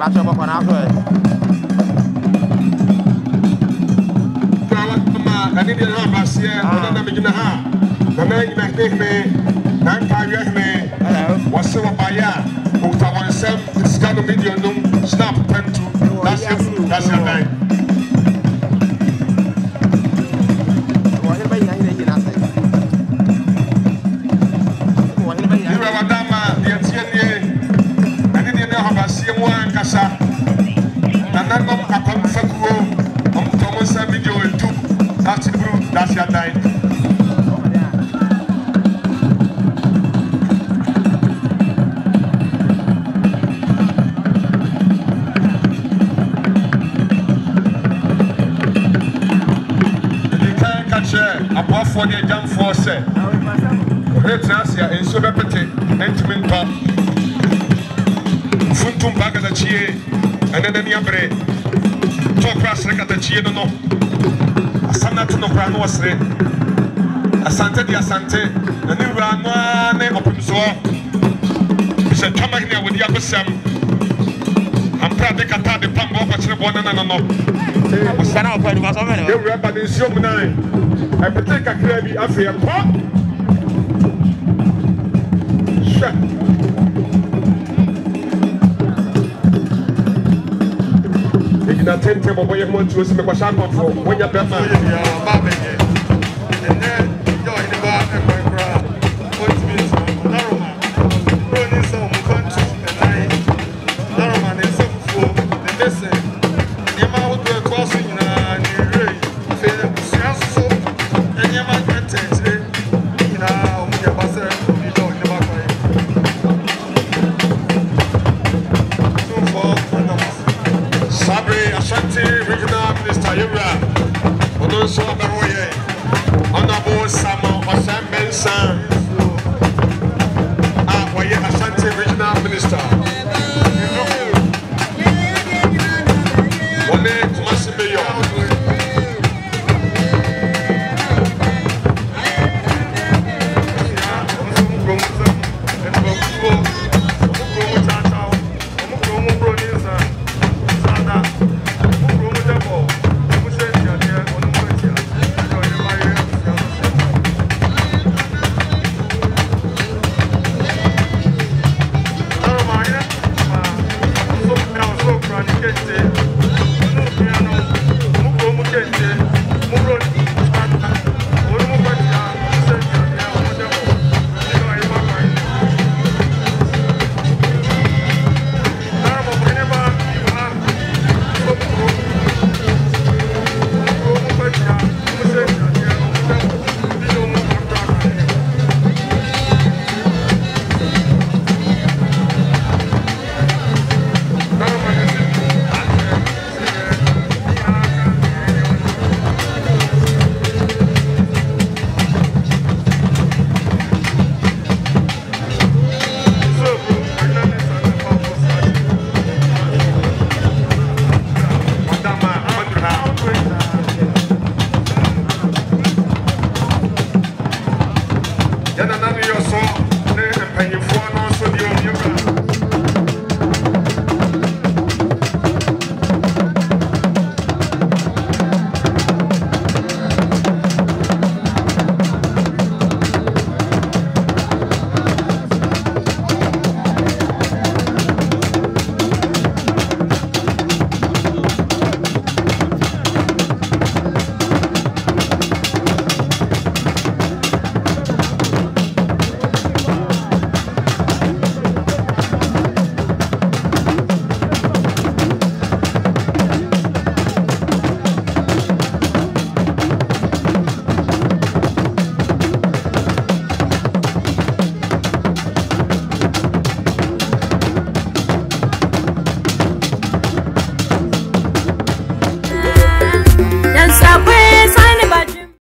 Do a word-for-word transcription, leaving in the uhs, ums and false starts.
Patrasyo mo ko na ako eh. Tawag ma, kanina na basya, wala na medyo na ha. Nanay na me, nan kaya me. What's up, Baya? Who tawag sem, this kind of video nung snap pen to. That's it. That's your name. Kasa nananam akon fakuo om tomo sa video etu that's bro that's your time the can catch above for the jump force great asia in so bepete entiment pa Funtum baga da chie, anene ni abre. Tokra sreka da chie no no. Asana to no kra no wasre. Asante di Asante, ani wura no ne opimso. Se tama hia wodi akosam. Ampra de kata de pambo ko kire bona na no. Asana opa ni maso me. E wura ba de nsuo mu nai. E pete kakra bi afi e po. Sha. Na tente bobo ye mo nti o si me kwa sha konfo wonya bema